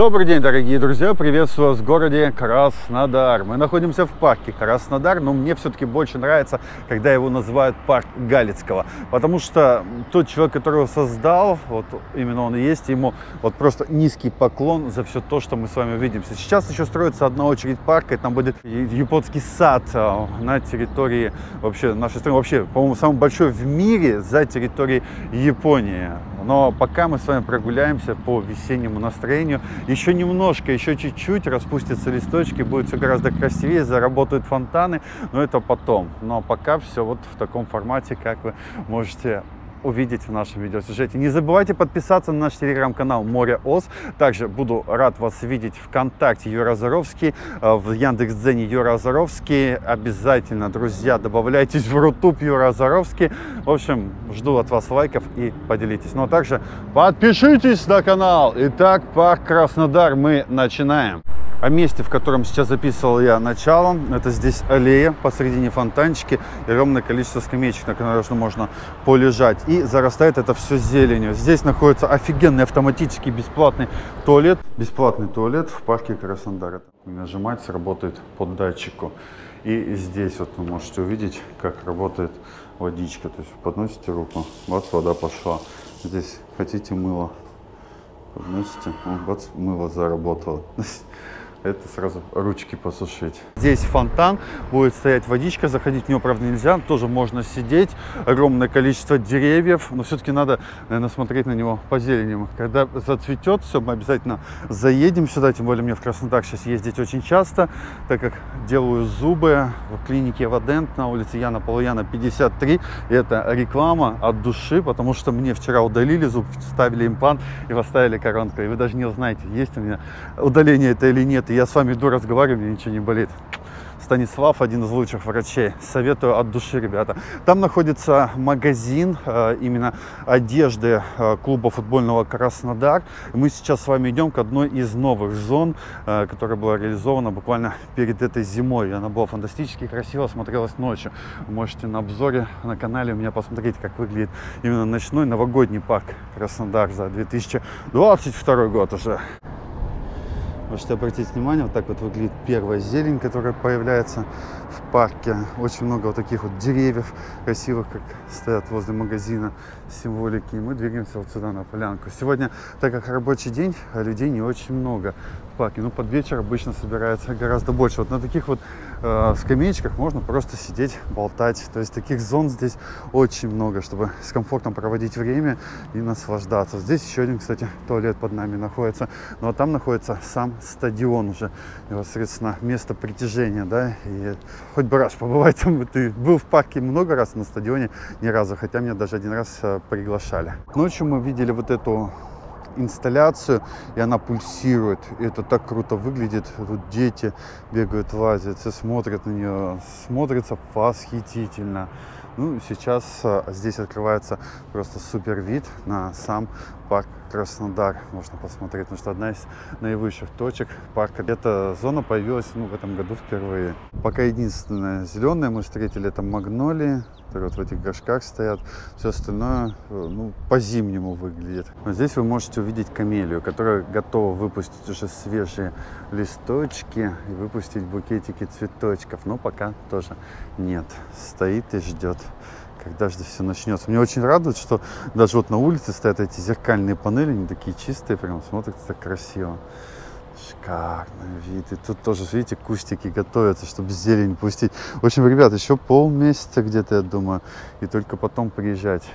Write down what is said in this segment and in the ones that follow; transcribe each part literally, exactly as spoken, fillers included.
Добрый день, дорогие друзья! Приветствую вас в городе Краснодар. Мы находимся в парке Краснодар, но мне все-таки больше нравится, когда его называют парк Галицкого, потому что тот человек, который его создал, вот именно он и есть, ему вот просто низкий поклон за все то, что мы с вами увидимся. Сейчас еще строится одна очередь парка, и там будет японский сад на территории вообще нашей страны, вообще, по-моему, самый большой в мире за территорией Японии. Но пока мы с вами прогуляемся по весеннему настроению, еще немножко, еще чуть-чуть распустятся листочки, будет все гораздо красивее, заработают фонтаны, но это потом. Но пока все вот в таком формате, как вы можете увидеть в нашем видеосюжете. Не забывайте подписаться на наш телеграм-канал Море Оз. Также буду рад вас видеть ВКонтакте Юра Озаровский, в Яндекс.Дзене Юра Озаровский. Обязательно, друзья, добавляйтесь в Рутуб Юра Озаровский. В общем, жду от вас лайков и поделитесь. Но также подпишитесь на канал. Итак, парк Краснодар, мы начинаем. О месте, в котором сейчас записывал я начало, это здесь аллея, посередине фонтанчики, и огромное количество скамеечек, на которых можно полежать. И зарастает это все зеленью. Здесь находится офигенный автоматический бесплатный туалет. Бесплатный туалет в парке Краснодар. Нажимать, сработает по датчику. И здесь вот вы можете увидеть, как работает водичка. То есть подносите руку, вот вода пошла. Здесь хотите мыло, подносите, вот мыло заработало. Это сразу ручки посушить. Здесь фонтан, будет стоять водичка, заходить в него, правда, нельзя, тоже можно сидеть. Огромное количество деревьев, но все-таки надо, наверное, смотреть на него по зелени. Когда зацветет все, мы обязательно заедем сюда, тем более мне в Краснодар сейчас ездить очень часто, так как делаю зубы в клинике Вадент на улице Яна Полуяна пятьдесят три. И это реклама от души, потому что мне вчера удалили зуб, вставили имплант и поставили коронку. И вы даже не узнаете, есть у меня удаление это или нет. Я с вами иду, разговариваю, мне ничего не болит. Станислав, один из лучших врачей. Советую от души, ребята. Там находится магазин э, именно одежды э, клуба футбольного Краснодар. Мы сейчас с вами идем к одной из новых зон, э, которая была реализована буквально перед этой зимой. Она была фантастически красиво, смотрелась ночью. Вы можете на обзоре на канале у меня посмотреть, как выглядит именно ночной новогодний парк Краснодар за две тысячи двадцать второй год уже. Можете обратить внимание, вот так вот выглядит первая зелень, которая появляется в парке. Очень много вот таких вот деревьев красивых, как стоят возле магазина, символики. И мы двигаемся вот сюда, на полянку. Сегодня, так как рабочий день, людей не очень много в парке. Ну, под вечер обычно собирается гораздо больше. Вот на таких вот э, скамеечках можно просто сидеть, болтать. То есть таких зон здесь очень много, чтобы с комфортом проводить время и наслаждаться. Здесь еще один, кстати, туалет под нами находится. Но там находится сам стадион уже, непосредственно место притяжения, да, и хоть бы раз побывать там. Ты был в парке много раз, на стадионе ни разу, хотя меня даже один раз э, приглашали. Ночью мы видели вот эту инсталляцию, и она пульсирует, и это так круто выглядит. Тут дети бегают, лазят, все смотрят на нее, смотрится восхитительно. Ну, сейчас а, здесь открывается просто супер вид на сам парк Краснодар. Можно посмотреть, потому что одна из наивысших точек парка. Эта зона появилась, ну, в этом году впервые. Пока единственное зеленое мы встретили, это магнолии, которые вот в этих горшках стоят. Все остальное, ну, по-зимнему выглядит. Но здесь вы можете увидеть камелию, которая готова выпустить уже свежие листочки и выпустить букетики цветочков. Но пока тоже нет. Стоит и ждет, когда же все начнется. Мне очень радует, что даже вот на улице стоят эти зеркальные панели, они такие чистые, прям смотрятся так красиво. Шикарный вид. И тут тоже, видите, кустики готовятся, чтобы зелень пустить. В общем, ребят, еще полмесяца где-то, я думаю, и только потом приезжать,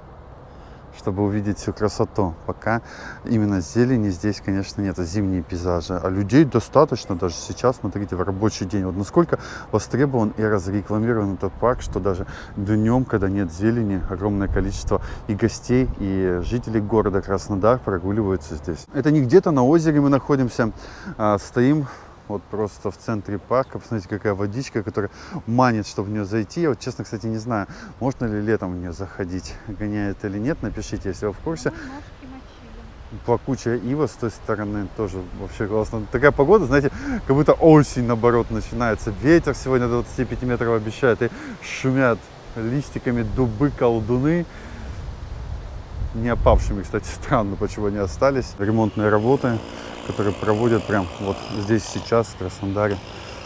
чтобы увидеть всю красоту. Пока именно зелени здесь, конечно, нет. Зимние пейзажи. А людей достаточно даже сейчас, смотрите, в рабочий день. Вот насколько востребован и разрекламирован этот парк, что даже днем, когда нет зелени, огромное количество и гостей, и жителей города Краснодар прогуливаются здесь. Это не где-то на озере мы находимся, а стоим вот просто в центре парка. Посмотрите, какая водичка, которая манит, чтобы в нее зайти. Я вот, честно, кстати, не знаю, можно ли летом в нее заходить, гоняет или нет. Напишите, если вы в курсе. Плакучая ива с той стороны тоже вообще классно. Такая погода, знаете, как будто осень, наоборот, начинается. Ветер сегодня до двадцати пяти метров обещает, и шумят листиками дубы, колдуны. не опавшими, кстати, странно, почему они остались. Ремонтные работы, которые проводят прям вот здесь сейчас, в Краснодаре.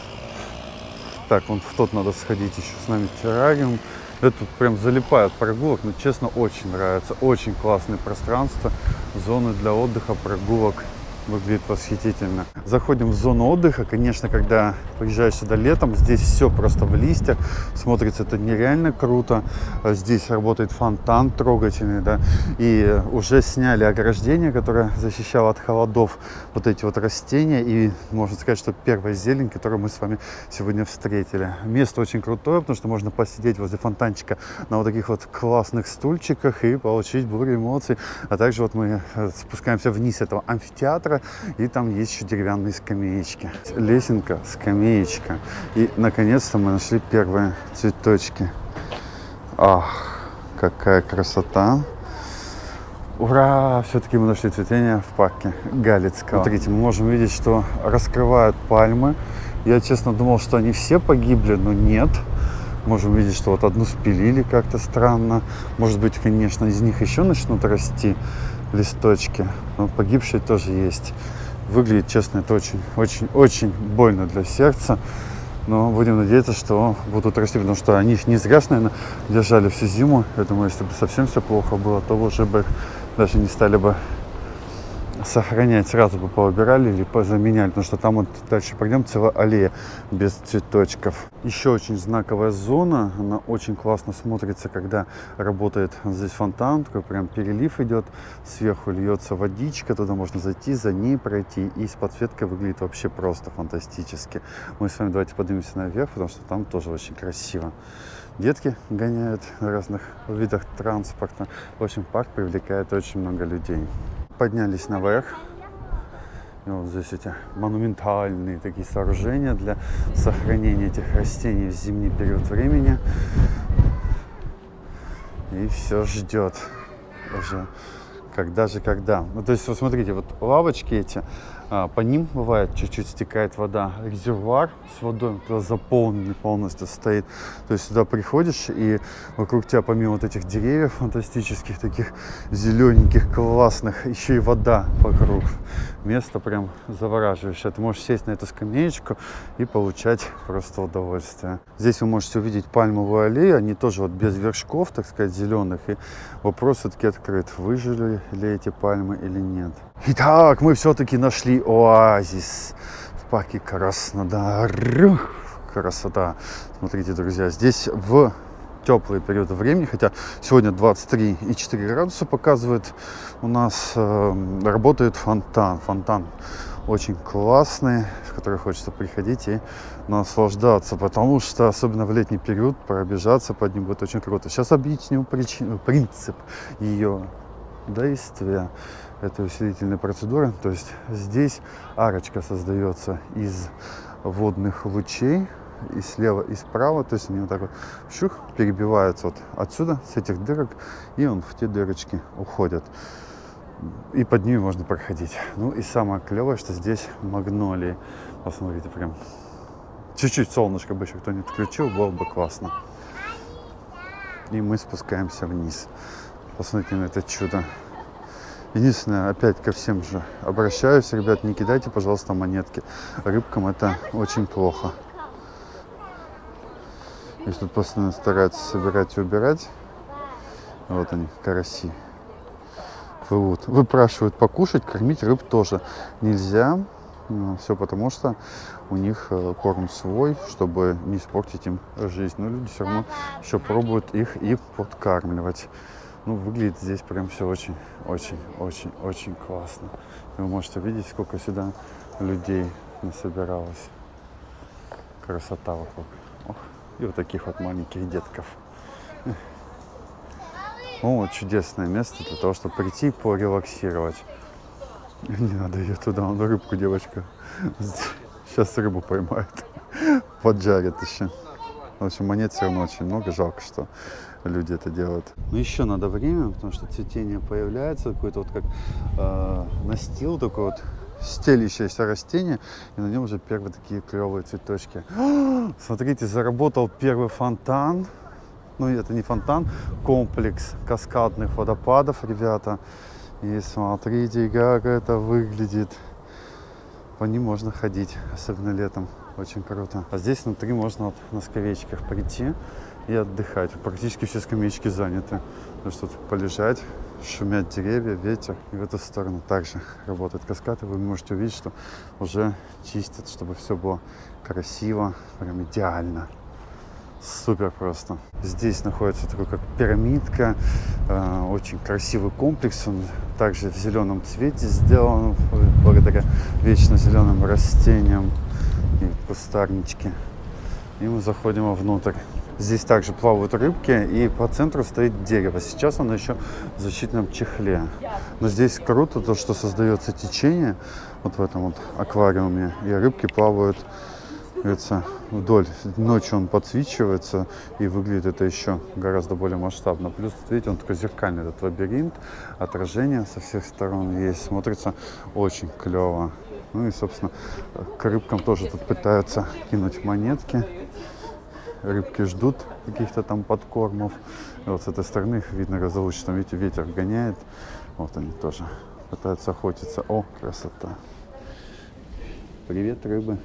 Так, вон в тот надо сходить еще с нами террариум. Это тут прям залипает прогулок, но честно очень нравится. Очень классное пространство, зоны для отдыха, прогулок. Выглядит восхитительно. Заходим в зону отдыха. Конечно, когда приезжаешь сюда летом, здесь все просто в листьях. Смотрится это нереально круто. Здесь работает фонтан трогательный, да. И уже сняли ограждение, которое защищало от холодов вот эти вот растения. И можно сказать, что первая зелень, которую мы с вами сегодня встретили. Место очень крутое, потому что можно посидеть возле фонтанчика на вот таких вот классных стульчиках и получить бурю эмоций. А также вот мы спускаемся вниз этого амфитеатра. И там есть еще деревянные скамеечки. Лесенка, скамеечка. И наконец-то мы нашли первые цветочки. Ах, какая красота. Ура! Все-таки мы нашли цветение в парке Галицкого. Смотрите, мы можем видеть, что раскрывают пальмы. Я, честно, думал, что они все погибли, но нет. Можем видеть, что вот одну спилили как-то странно. Может быть, конечно, из них еще начнут расти листочки, но погибшие тоже есть. Выглядит, честно, это очень-очень-очень больно для сердца, но будем надеяться, что будут расти, потому что они их не зря, наверное, держали всю зиму. Я думаю, если бы совсем все плохо было, то уже бы их даже не стали бы сохранять, сразу бы поубирали или позаменяли, потому что там вот дальше пойдем целая аллея без цветочков. Еще очень знаковая зона, она очень классно смотрится, когда работает здесь фонтан, такой прям перелив идет, сверху льется водичка, туда можно зайти, за ней пройти, и с подсветкой выглядит вообще просто фантастически. Мы с вами давайте поднимемся наверх, потому что там тоже очень красиво. Детки гоняют на разных видах транспорта. В общем, парк привлекает очень много людей. Поднялись наверх. И вот здесь эти монументальные такие сооружения для сохранения этих растений в зимний период времени. И все ждет уже. Когда же, когда. Ну, то есть, вот смотрите, вот лавочки эти, а, по ним бывает чуть-чуть стекает вода. Резервуар с водой туда заполненный полностью стоит. То есть сюда приходишь, и вокруг тебя, помимо вот этих деревьев фантастических, таких зелененьких, классных, еще и вода вокруг. Место прям завораживающее. Ты можешь сесть на эту скамеечку и получать просто удовольствие. Здесь вы можете увидеть пальмовую аллею. Они тоже вот без вершков, так сказать, зеленых. И вопрос все-таки открыт. Выжили ли эти пальмы или нет. Итак, мы все-таки нашли оазис в парке Краснодар. Красота. Смотрите, друзья, здесь в теплый период времени, хотя сегодня двадцать три и четыре градуса показывает, у нас э, работает фонтан. Фонтан очень классный, в который хочется приходить и наслаждаться, потому что особенно в летний период пробежаться под ним будет очень круто. Сейчас объясню причину, принцип ее действия этой усилительной процедуры. То есть здесь арочка создается из водных лучей, и слева, и справа, то есть они вот так вот шух, перебиваются вот отсюда, с этих дырок, и он в те дырочки уходит. И под ними можно проходить. Ну и самое клевое, что здесь магнолии. Посмотрите, прям чуть-чуть солнышко бы еще кто-нибудь включил, было бы классно. И мы спускаемся вниз. Посмотрите на это чудо. Единственное, опять ко всем же обращаюсь, ребят, не кидайте, пожалуйста, монетки. Рыбкам это очень плохо. Если тут постоянно стараются собирать и убирать. Вот они, караси. Плывут. Выпрашивают покушать, кормить рыб тоже нельзя. Все потому, что у них корм свой, чтобы не испортить им жизнь. Но люди все равно еще пробуют их и подкармливать. Ну, выглядит здесь прям все очень-очень-очень-очень классно. Вы можете видеть, сколько сюда людей насобиралось. Красота вокруг. Ох. И вот таких вот маленьких детков. О, чудесное место для того, чтобы прийти и порелаксировать. Не надо ее туда, он рыбку, девочка. Сейчас рыбу поймает. Поджарит еще. В общем, монет все равно очень много. Жалко, что люди это делают. Но еще надо время, потому что цветение появляется. Какой-то вот как э, настил такой вот. Стелящееся растение, и на нем уже первые такие клевые цветочки. Смотрите, заработал первый фонтан. Ну, это не фонтан, комплекс каскадных водопадов, ребята. И смотрите, как это выглядит. По ним можно ходить, особенно летом. Очень круто. А здесь внутри можно вот на скамеечках прийти и отдыхать. Практически все скамеечки заняты. Ну, что тут полежать, шумят деревья, ветер. И в эту сторону также работает каскад. И вы можете увидеть, что уже чистят, чтобы все было красиво, прям идеально. Супер просто. Здесь находится такой как пирамидка, э, очень красивый комплекс, он также в зеленом цвете сделан благодаря вечно зеленым растениям и кустарнички. И мы заходим внутрь. Здесь также плавают рыбки, и по центру стоит дерево. Сейчас оно еще в защитном чехле. Но здесь круто то, что создается течение вот в этом вот аквариуме, и рыбки плавают, говорится, вдоль. Ночью он подсвечивается, и выглядит это еще гораздо более масштабно. Плюс, видите, он такой зеркальный, этот лабиринт, отражение со всех сторон есть, смотрится очень клево. Ну и, собственно, к рыбкам тоже тут пытаются кинуть монетки. Рыбки ждут каких-то там подкормов. И вот с этой стороны их видно разлучно. Видите, ветер гоняет. Вот они тоже пытаются охотиться. О, красота! Привет, рыбы!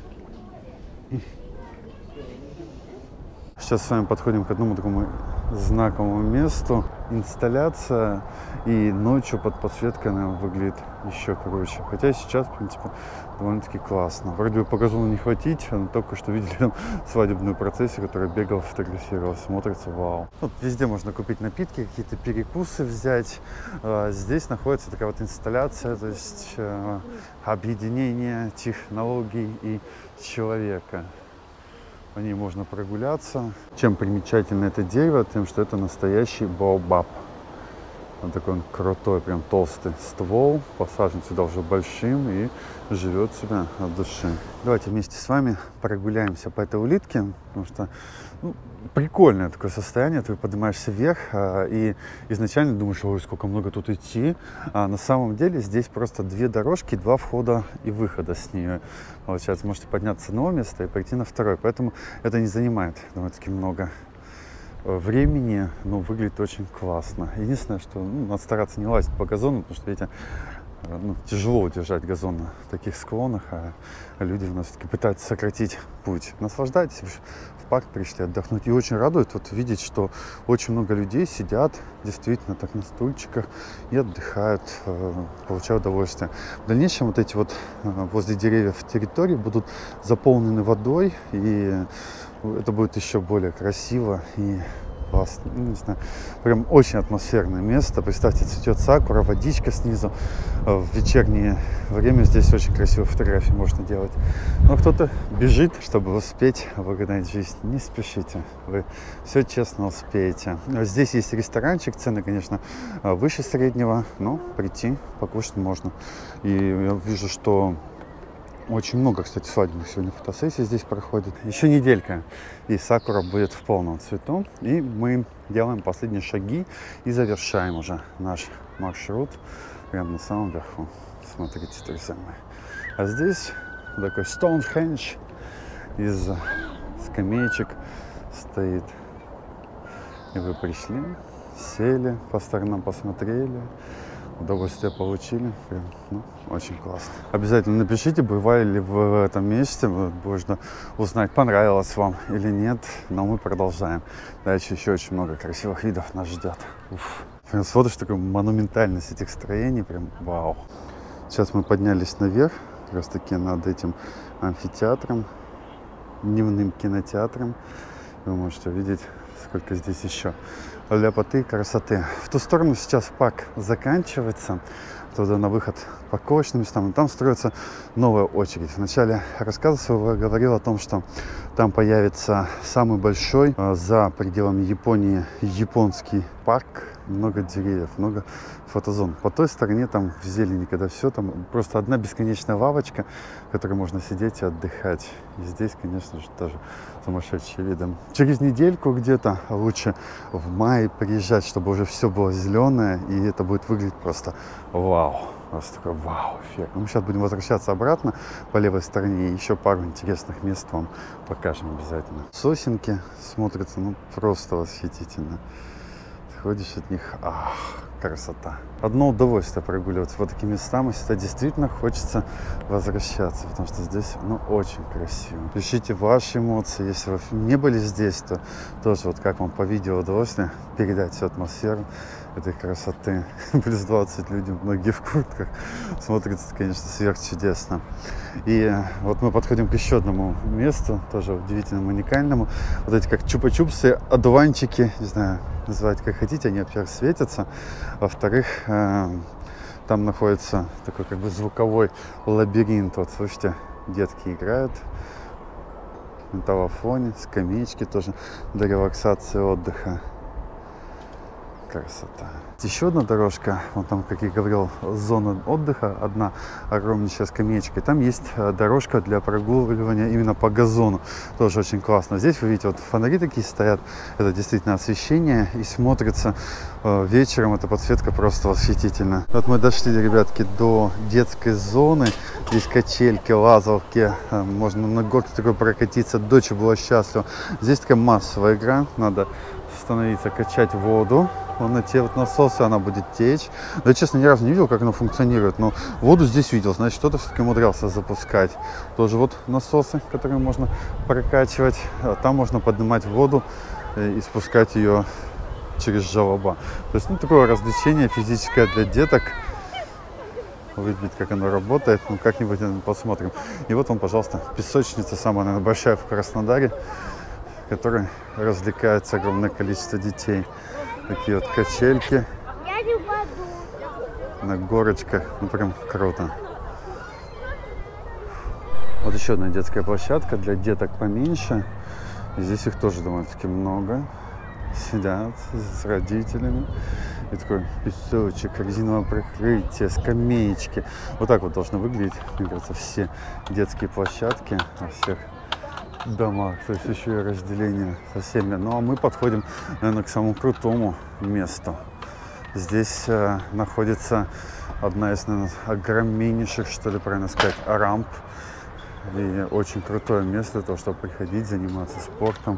Сейчас с вами подходим к одному такому знаковому месту. Инсталляция, и ночью под подсветкой она выглядит еще круче. Хотя сейчас, в принципе, довольно-таки классно. Вроде бы по газону не хватить, но только что видели там свадебную процессию, которая бегала, фотографировала. Смотрится вау. Тут везде можно купить напитки, какие-то перекусы взять. Здесь находится такая вот инсталляция, то есть объединение технологий и человека. По ней можно прогуляться. Чем примечательно это дерево? Тем, что это настоящий баобаб. Он такой он крутой, прям толстый ствол. Посажен сюда уже большим и живет сюда от души. Давайте вместе с вами прогуляемся по этой улитке, потому что ну, прикольное такое состояние. Ты поднимаешься вверх а, и изначально думаешь, ой, сколько много тут идти. А на самом деле здесь просто две дорожки, два входа и выхода с нее. Получается, можете подняться на одно место и пойти на второе. Поэтому это не занимает довольно-таки много времени, но выглядит очень классно. Единственное, что ну, надо стараться не лазить по газону, потому что, видите, ну, тяжело удержать газон на таких склонах, а люди у нас все-таки пытаются сократить путь. Наслаждайтесь, в парк пришли отдохнуть. И очень радует вот видеть, что очень много людей сидят действительно так на стульчиках и отдыхают, получают удовольствие. В дальнейшем вот эти вот возле деревьев территории будут заполнены водой, и это будет еще более красиво и классно. Ну, не знаю, прям очень атмосферное место. Представьте, цветет сакура, водичка снизу. В вечернее время здесь очень красивые фотографии можно делать. Но кто-то бежит, чтобы успеть обогнать жизнь. Не спешите, вы все честно успеете. Здесь есть ресторанчик, цены, конечно, выше среднего, но прийти покушать можно. И я вижу, что очень много, кстати, свадебных сегодня фотосессий здесь проходит. Еще неделька, и сакура будет в полном цвету. И мы делаем последние шаги и завершаем уже наш маршрут прямо на самом верху. Смотрите, друзья мои. А здесь такой Стоунхендж из скамеечек стоит. И вы пришли, сели, по сторонам посмотрели. Удовольствие получили. Прям, ну, очень классно. Обязательно напишите, бывали ли вы в этом месте. Можно узнать, понравилось вам или нет. Но мы продолжаем. Дальше еще очень много красивых видов нас ждет. Уф. Прям смотришь, такую монументальность этих строений. Прям вау. Сейчас мы поднялись наверх. Как раз таки над этим амфитеатром. Дневным кинотеатром. Вы можете увидеть, сколько здесь еще ляпоты и красоты. В ту сторону сейчас парк заканчивается. Туда на выход по парковочным местам. И там строится новая очередь. В начале рассказа своего я говорил о том, что там появится самый большой э, за пределами Японии японский парк. Много деревьев, много фотозон. По той стороне там в зелени, когда все, там просто одна бесконечная лавочка, в которой можно сидеть и отдыхать. И здесь, конечно же, тоже сумасшедшие виды. Через недельку где-то, а лучше в мае приезжать, чтобы уже все было зеленое, и это будет выглядеть просто вау. Просто такой вау, эффект. Мы сейчас будем возвращаться обратно по левой стороне. И еще пару интересных мест вам покажем обязательно. Сосенки смотрятся, ну, просто восхитительно. Ты ходишь от них, ах, красота. Одно удовольствие прогуливаться по таким местам, и сюда действительно хочется возвращаться, потому что здесь, ну, очень красиво. Пишите ваши эмоции, если вы не были здесь, то тоже вот как вам по видео удалось передать всю атмосферу этой красоты. Плюс двадцать людей, многие в куртках. Смотрится, конечно, сверхчудесно. И вот мы подходим к еще одному месту, тоже удивительному, уникальному. Вот эти как чупа-чупсы, одуванчики, не знаю, называйте как хотите, они, во-первых, светятся, во-вторых, э, там находится такой как бы звуковой лабиринт. Вот, слышите, детки играют на телефоне, скамеечки тоже для релаксации, отдыха. Красота. Еще одна дорожка, вот там, как я говорил, зона отдыха, одна огромнейшая скамеечка. И там есть дорожка для прогуливания именно по газону. Тоже очень классно. Здесь вы видите, вот фонари такие стоят. Это действительно освещение. И смотрится э, вечером эта подсветка просто восхитительно. Вот мы дошли, ребятки, до детской зоны. Здесь качельки, лазалки. Э, можно на горке такой прокатиться. Дочь была счастлива. Здесь такая массовая игра. Надо становиться, качать воду. Вон на те вот насосы, она будет течь. Да, я, честно, ни разу не видел, как она функционирует, но воду здесь видел, значит, кто-то все-таки умудрялся запускать. Тоже вот насосы, которые можно прокачивать. А там можно поднимать воду и спускать ее через желоба. То есть, ну, такое развлечение физическое для деток. Увидеть, как оно работает, ну, как-нибудь посмотрим. И вот он, пожалуйста, песочница, самая, наверное, большая в Краснодаре, в которой развлекается огромное количество детей. Такие вот качельки на горочках, ну прям круто. Вот еще одна детская площадка для деток поменьше. И здесь их тоже довольно-таки много. Сидят с родителями. И такой песочек, резиновое покрытие, скамеечки. Вот так вот должны выглядеть, мне кажется, все детские площадки во всех домах, то есть еще и разделение со всеми. Ну а мы подходим, наверное, к самому крутому месту. Здесь э, находится одна из, наверное, огромнейших, что ли, правильно сказать, рамп. И очень крутое место для того, чтобы приходить, заниматься спортом.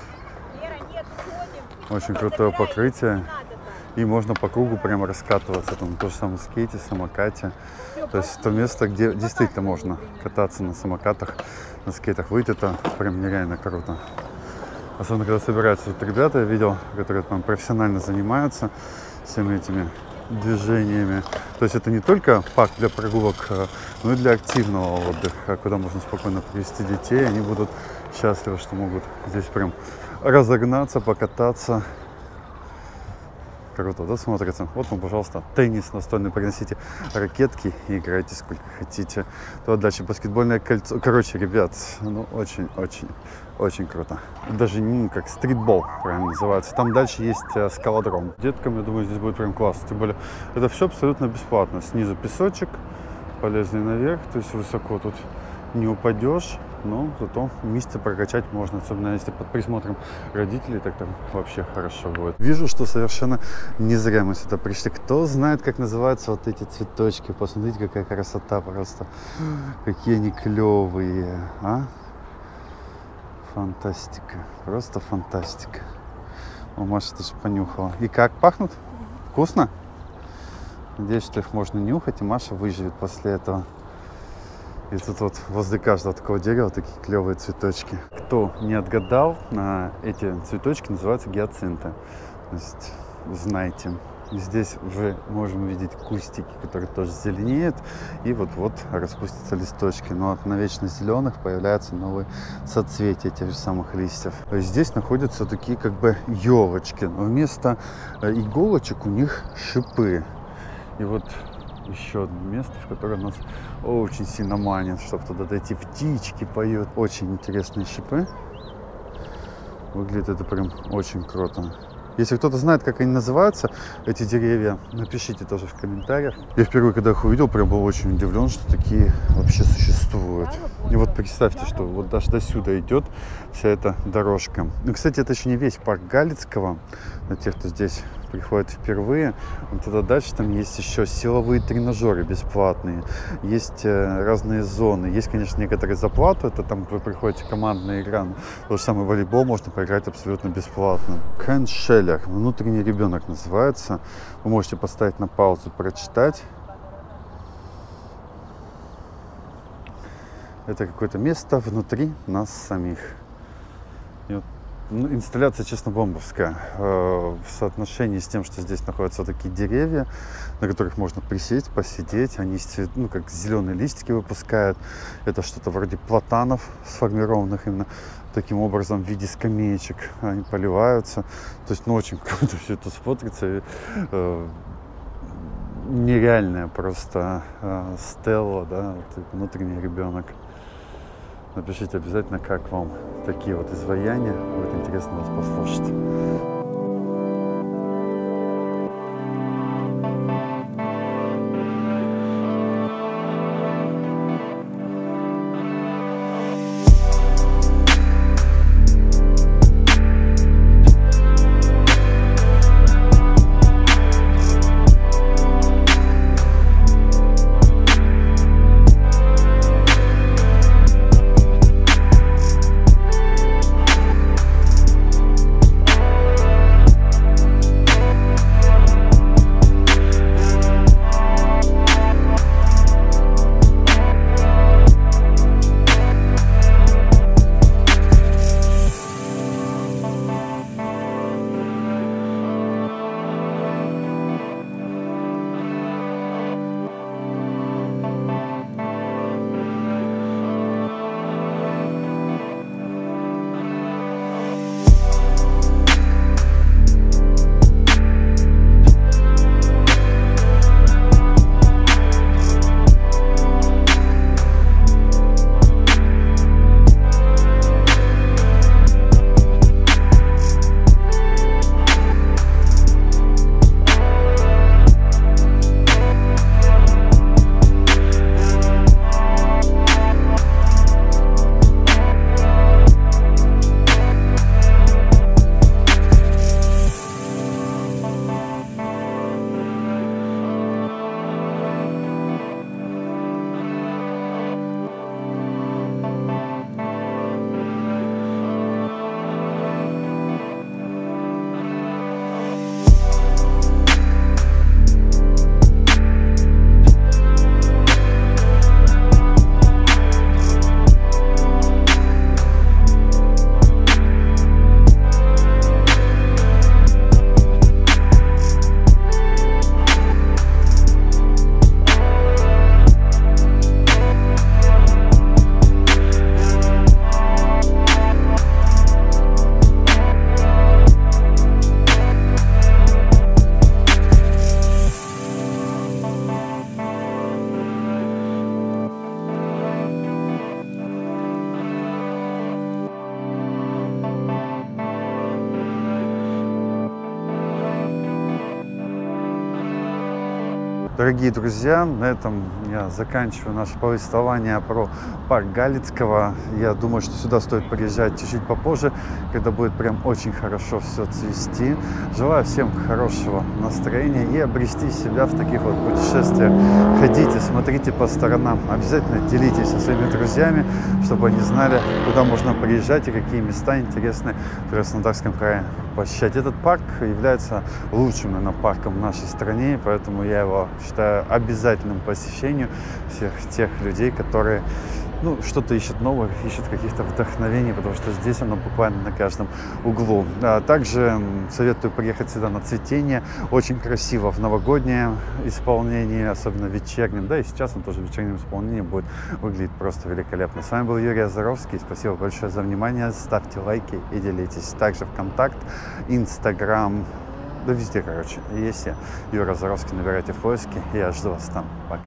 Очень крутое покрытие. И можно по кругу прямо раскатываться. Там то же самое скейте, самокате. То есть то место, где действительно можно кататься на самокатах, на скейтах. Выйти, это прям нереально круто. Особенно, когда собираются вот ребята, я видел, которые там профессионально занимаются всеми этими движениями. То есть это не только парк для прогулок, но и для активного отдыха, куда можно спокойно привести детей. Они будут счастливы, что могут здесь прям разогнаться, покататься. Круто, да, смотрится? Вот вам, пожалуйста, теннис настольный, приносите ракетки и играйте сколько хотите. То дальше баскетбольное кольцо. Короче, ребят, ну очень-очень-очень круто. Даже не как стритбол, правильно называется. Там дальше есть э, скалодром. Деткам, я думаю, здесь будет прям классно. Тем более, это все абсолютно бесплатно. Снизу песочек, полезли наверх, то есть высоко тут не упадешь. Но зато вместе прокачать можно, особенно если под присмотром родителей, так там вообще хорошо будет. Вижу, что совершенно не зря мы сюда пришли. Кто знает, как называются вот эти цветочки? Посмотрите, какая красота просто. Какие они клевые, а? Фантастика, просто фантастика. О, Маша, ты же понюхала. И как пахнут? Вкусно? Надеюсь, что их можно нюхать, и Маша выживет после этого. И тут вот возле каждого такого дерева такие клевые цветочки. Кто не отгадал, эти цветочки называются гиацинты. То есть, знаете, здесь уже можем видеть кустики, которые тоже зеленеют. И вот-вот распустятся листочки. Но от навечно зеленых появляются новые соцветия тех же самых листьев. Здесь находятся такие как бы елочки. Но вместо иголочек у них шипы. И вот еще одно место, в которое нас очень сильно манит, чтобы туда дойти. Птички поют. Очень интересные шипы. Выглядит это прям очень круто. Если кто-то знает, как они называются, эти деревья, напишите тоже в комментариях. Я впервые, когда их увидел, прям был очень удивлен, что такие вообще существуют. И вот представьте, что вот даже до сюда идет вся эта дорожка. Ну, кстати, это еще не весь парк Галицкого. Для тех, кто здесь приходит впервые, вот туда дальше там есть еще силовые тренажеры бесплатные, есть э, разные зоны, есть, конечно, некоторые за плату, это там вы приходите командная игра, но тот же самый волейбол можно поиграть абсолютно бесплатно. Кэншеллер, внутренний ребенок называется, вы можете поставить на паузу, прочитать. Это какое-то место внутри нас самих. И вот, ну, инсталляция, честно, бомбовская. Э, в соотношении с тем, что здесь находятся вот такие деревья, на которых можно присесть, посидеть. Они, ну, как зеленые листики выпускают. Это что-то вроде платанов, сформированных именно таким образом в виде скамеечек. Они поливаются. То есть, ну, очень круто все это смотрится. Э, нереальная просто э, стелла, да, вот, внутренний ребенок. Напишите обязательно, как вам такие вот изваяния. Будет интересно вас послушать. Дорогие друзья, на этом я заканчиваю наше повествование про парк Галицкого. Я думаю, что сюда стоит приезжать чуть-чуть попозже, когда будет прям очень хорошо все цвести. Желаю всем хорошего настроения и обрести себя в таких вот путешествиях. Ходите, смотрите по сторонам, обязательно делитесь со своими друзьями, чтобы они знали, куда можно приезжать и какие места интересные в Краснодарском крае посещать. Этот парк является лучшим, наверное, парком в нашей стране, поэтому я его считаю обязательным посещению всех тех людей, которые ну, что-то ищут новое, ищут каких-то вдохновений, потому что здесь оно буквально на каждом углу. А также советую приехать сюда на цветение. Очень красиво в новогоднее исполнение, особенно вечернем. Да, и сейчас он тоже в вечернем исполнении будет выглядеть просто великолепно. С вами был Юрий Озаровский. Спасибо большое за внимание. Ставьте лайки и делитесь. Также ВКонтакт, Инстаграм, да везде, короче, есть я. Юра Озаровский, набирайте в поиске. Я жду вас там. Пока.